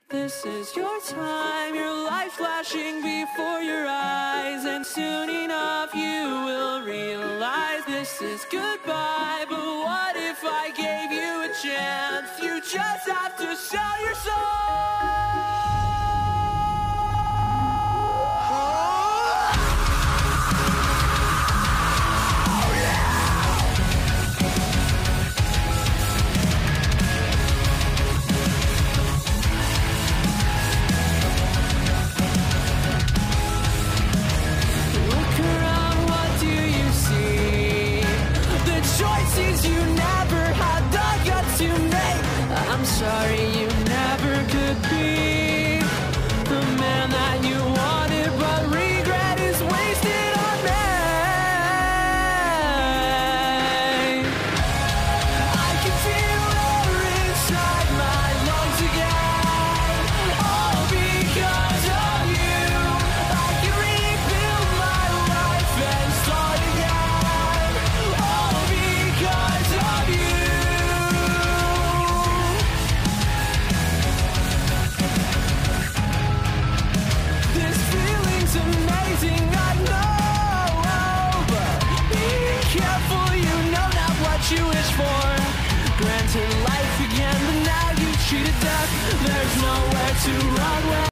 This is your time, your life flashing before your eyes, and soon enough you will realize this is goodbye. But what if I gave you a chance? You just have to sell your soul. I'm sorry you never could be the man that you wanted, but regret is wasted on me. I can feel air inside my lungs again, all because of you. I can rebuild my life and start again, all because of you. Amazing, I know, but be careful, you know not what you wish for. Granted life again, but now you cheated death. There's nowhere to run.